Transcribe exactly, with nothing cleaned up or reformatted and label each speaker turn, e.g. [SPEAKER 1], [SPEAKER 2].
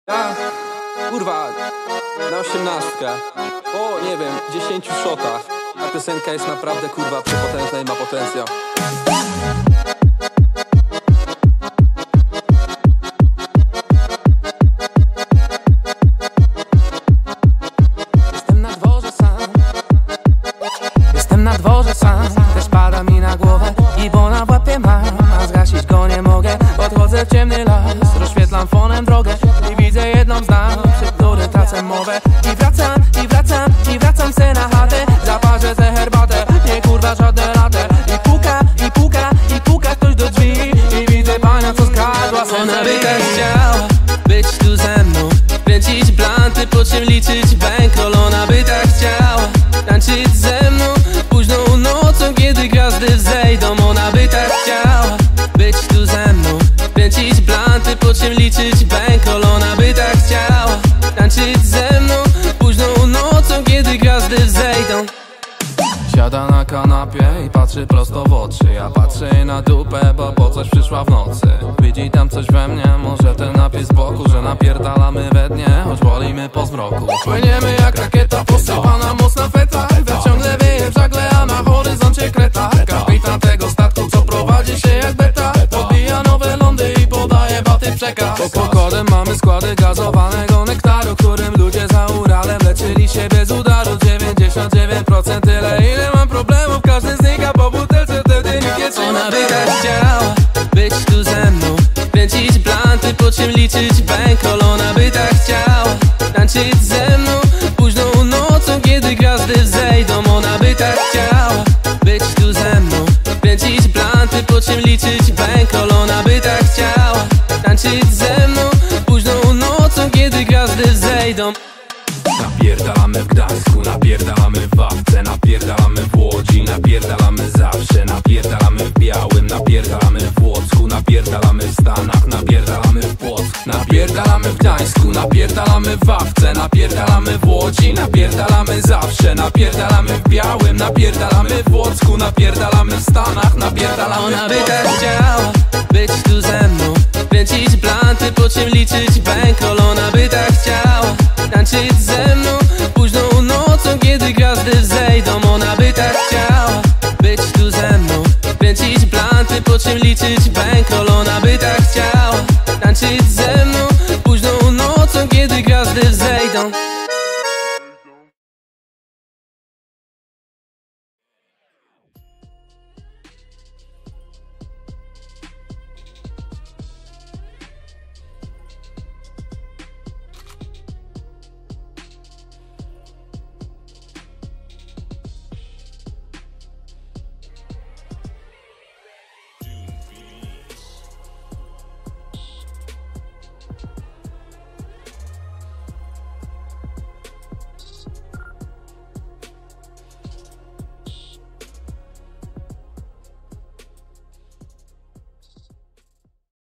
[SPEAKER 1] Ja, kurwa, na osiemnastkę, o nie wiem, dziesięciu shotach. Ta piosenka jest naprawdę kurwa przepotężna i ma potencjał. Jestem na dworze sam, jestem na dworze sam. Też pada mi na głowę i bona w łapie mam, a zgasić go nie mogę. Podchodzę w ciemny las, rozświetlam fonem drogę i widzę jedną z nas, przy której tracę mowę. I wracam, i wracam, i wracam se na chatę. Zaparzę se herbatę, nie kurwa żadne latę. I puka, i puka, i puka ktoś do drzwi i widzę panią, co skradła se.
[SPEAKER 2] Ona by tak chciała być tu ze mną, kręcić blanty, po czym liczyć bankroll. Ona by tak chciała tańczyć ze mną późną nocą, kiedy gwiazdy wzejdą. Ona by tak chciała być tu ze mną, kręcić blanty, po czym liczyć bankroll. Ona by tak chciała tańczyć ze mną późną nocą, kiedy gwiazdy wzejdą.
[SPEAKER 1] Siada na kanapie i patrzy prosto w oczy. Ja patrzę jej na dupę, bo po coś przyszła w nocy. Widzi tam coś we mnie, może ten napis z boku, że napierdalamy we dnie, choć wolimy po zmroku. Płyniemy jak rakieta, posypana mocna feta. Wiatr ciągle wieje w żagle, a na horyzoncie kreta. Kapitan tego statku, co prowadzi się jak beta, podbija nowe lądy i podaje baty przekaz. Pod pokładem mamy składy gazowanego nektaru, którym ludzie za Uralem leczyli się bez udaru. Dziewięćdziesiąt dziewięć procent tyle, ile mam problemów, każdy znika po butelce, wtedy nikt nie trzyma.
[SPEAKER 2] Ona by tak chciała być tu ze mną, kręcić blanty, po czym liczyć bankroll. Ona by tak chciała tańczyć ze mną późną nocą, kiedy gwiazdy wzejdą. Ona by tak chciała być tu ze mną, kręcić blanty, po czym liczyć bankroll. Ona by tak chciała tańczyć ze mną późną nocą, kiedy gwiazdy wzejdą.
[SPEAKER 3] Napierdalamy w Gdańsku, napierdalamy w Wawce, napierdalamy w Łodzi, napierdalamy zawsze, napierdalamy w Białym, napierdalamy w Łocku, napierdalamy w Stanach, napierdalamy w Płocku. Napierdalamy w Gdańsku, napierdalamy w Wawce, napierdalamy w Łodzi, napierdalamy zawsze, napierdalamy w Białym, napierdalamy w Łocku, napierdalamy w Stanach, napierdalamy w
[SPEAKER 2] Ona by tak chciała być tu ze mną, kręcić blanty, po czym liczyć bankroll. Ona by tak chciała tańczyć ze mną późną nocą, kiedy gwiazdy wzejdą. Ona by tak chciała być tu ze mną, kręcić blanty, po czym liczyć bankroll. Ona by tak chciała tańczyć ze mną późną nocą, kiedy gwiazdy wzejdą.